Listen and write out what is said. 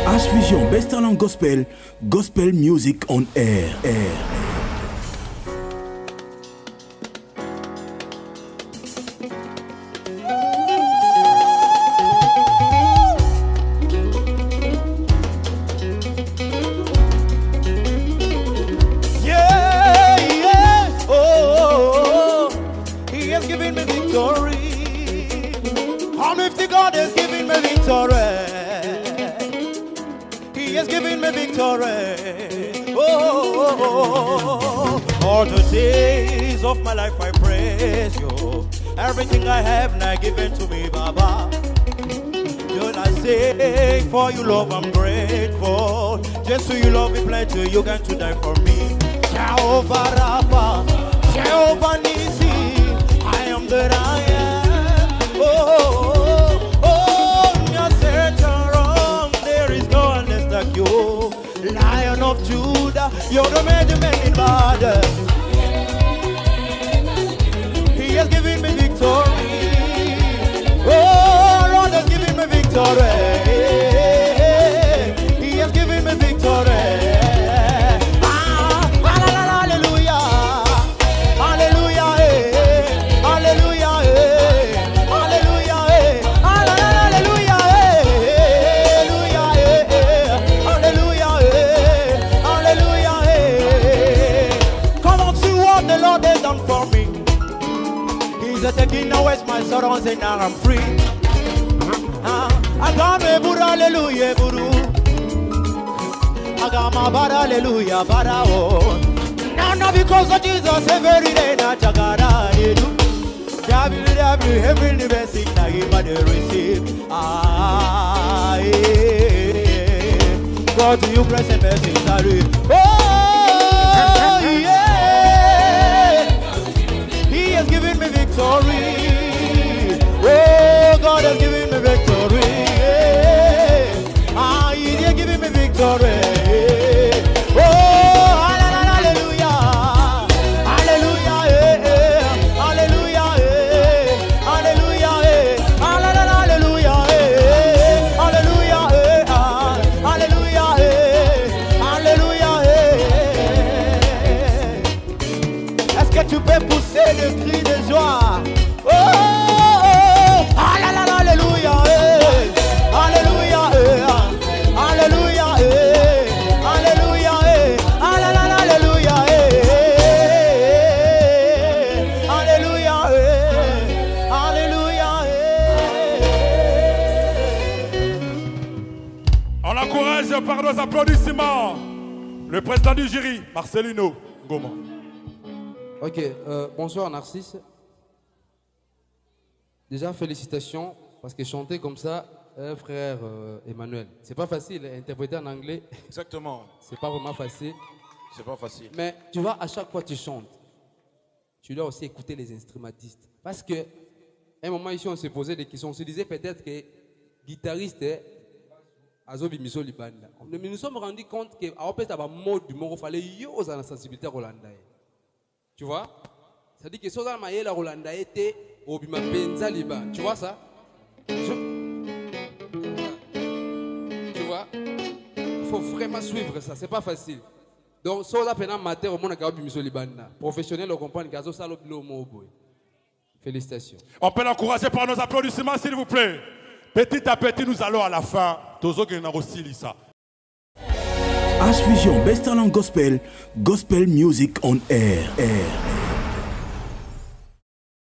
H-Vision Best Talent Gospel, Gospel Music on Air. God is giving me victory. He is giving me victory. Oh, all the days of my life I praise you. Everything I have now given to me, Baba. Don't I say for your love I'm grateful. Just so you love me plenty, you can to die for me. Jehovah Rapha, Jehovah Nisi, I am that I am. You, Lion of Judah, you're the man in battle. He has given me victory. Oh, Lord has given me victory. He has given me victory. Hallelujah, hallelujah, hallelujah, hallelujah, hallelujah. The Lord has done for me. He's taking away my sorrows and now I'm free. I got me buru, hallelujah, buru. I got my bar, hallelujah, barao. Now because of Jesus, every day na chagara edu. Every blessing I give I receive. God to you present blessings I read. Oh yeah. He has given me victory. Oh, God has given me victory. He has given me victory. Oh, hallelujah, hallelujah, hallelujah, hallelujah, hallelujah, hallelujah, hallelujah. Est-ce que tu peux pousser le cri de joie? Oh, alléluia, alléluia, alléluia, alléluia, alléluia, alléluia. On l'encourage par nos applaudissements. Le président du jury, Marcelino Ngoma. Ok, bonsoir Narcisse. Déjà félicitations parce que chanter comme ça, frère Emmanuel, c'est pas facile, interpréter en anglais. Exactement. C'est pas vraiment facile. C'est pas facile. Mais tu vois, à chaque fois que tu chantes, tu dois aussi écouter les instrumentistes. Parce que, à un moment ici, on se posait des questions. On se disait peut-être que guitariste est Azobi Miso Libanda. Mais nous nous sommes rendus compte qu'à opposé à mode du monde, il fallait y avoir la sensibilité hollandaise. Tu vois? C'est-à-dire que si on a la Rolanda était au Bima Penza Liban. Tu vois ça? Tu vois? Il faut vraiment suivre ça. C'est pas facile. Donc, si on a un matin au monde à Bimiso Liban, professionnel, on comprend que ça a félicitations. On peut l'encourager par nos applaudissements, s'il vous plaît. Petit à petit, nous allons à la fin. H-Vision Best Talent Gospel, Gospel Music on Air.